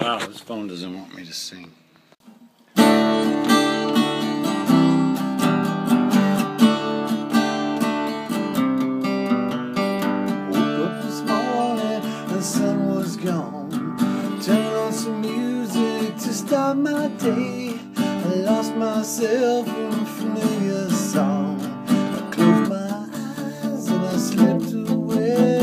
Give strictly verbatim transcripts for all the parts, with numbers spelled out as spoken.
Wow, this phone doesn't want me to sing. Woke up this morning, the sun was gone. Turned on some music to start my day. I lost myself in a familiar song. I closed my eyes and I slipped away.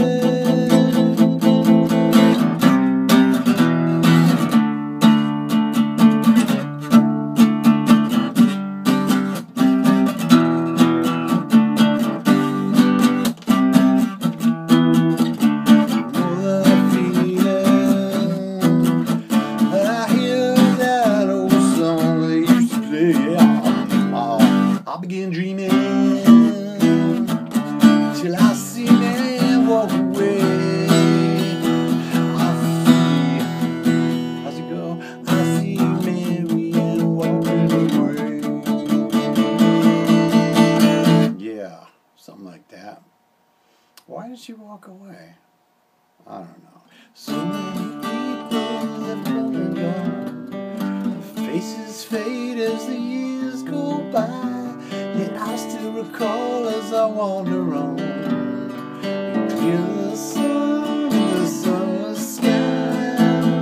I began dreaming till I see man walk away. I see, how's it go? I see Mary Ann walking away. Yeah, something like that. Why did she walk away? I don't know. So many people have come and gone. Faces fade as the years go by. Yet I still recall as I wander on. You hear the sun in the summer sky.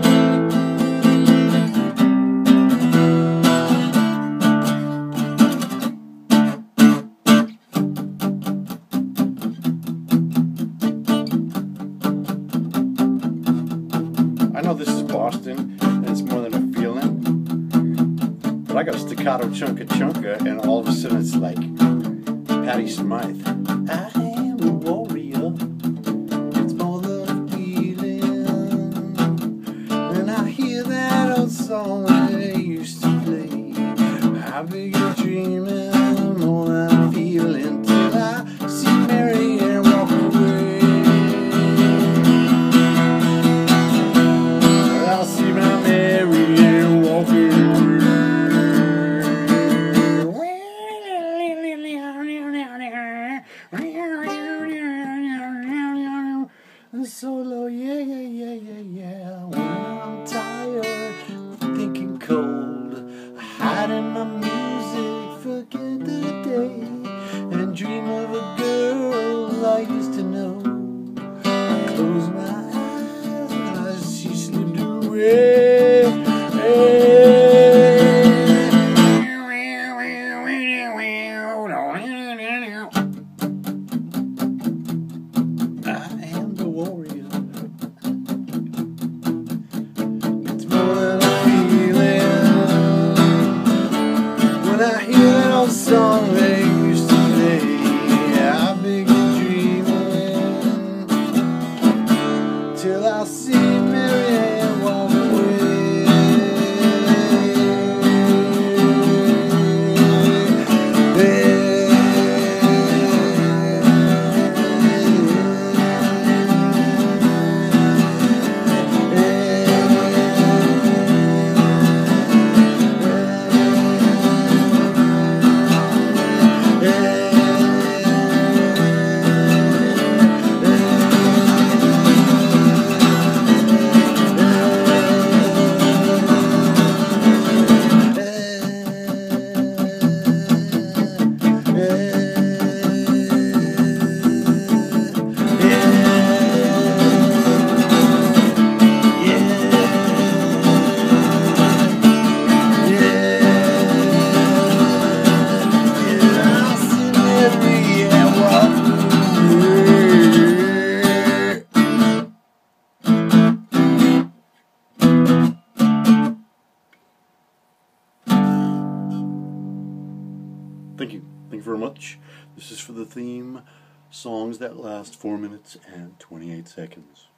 I know this is Boston, and it's more than a feeling. But I got a staccato chunka chunka, and all of a sudden it's like Patty Smythe. I am a warrior. It's more than a feeling. And I hear that old song that they used to play. I begin dreaming more than a feeling till I see Mary Ann walk away. I see my Mary Ann walking away. Solo, yeah, yeah, yeah, yeah, yeah. When I'm tired, thinking cold, I hide in my music, forget the day, and dream of a girl I used to know. I close my eyes and I see she slipped away. I am the warrior. It's more than a feeling. When I hear that old song they used to play, I begin dreaming till I see Mary Ann walk away. Thank you. Thank you very much. This is for the theme, songs that last four minutes and twenty-eight seconds.